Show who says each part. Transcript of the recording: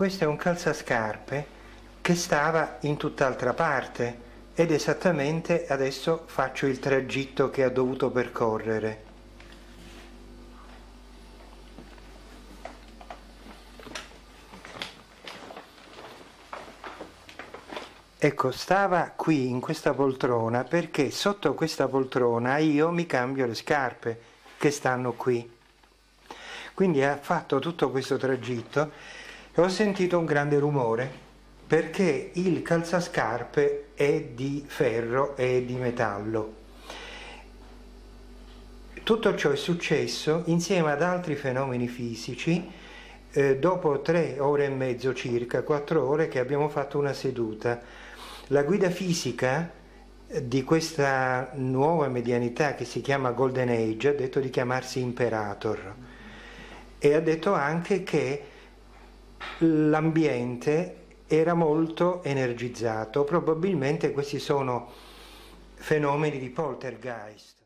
Speaker 1: questo è un calzascarpe che stava in tutt'altra parte ed esattamente adesso faccio il tragitto che ha dovuto percorrere. Ecco, stava qui in questa poltrona perché sotto questa poltrona io mi cambio le scarpe che stanno qui. Quindi ha fatto tutto questo tragitto e ho sentito un grande rumore perché il calzascarpe è di ferro e di metallo. Tutto ciò è successo insieme ad altri fenomeni fisici dopo 3 ore e mezzo circa, 4 ore che abbiamo fatto una seduta. La guida fisica di questa nuova medianità che si chiama Golden Age ha detto di chiamarsi Imperator e ha detto anche che l'ambiente era molto energizzato, probabilmente questi sono fenomeni di poltergeist.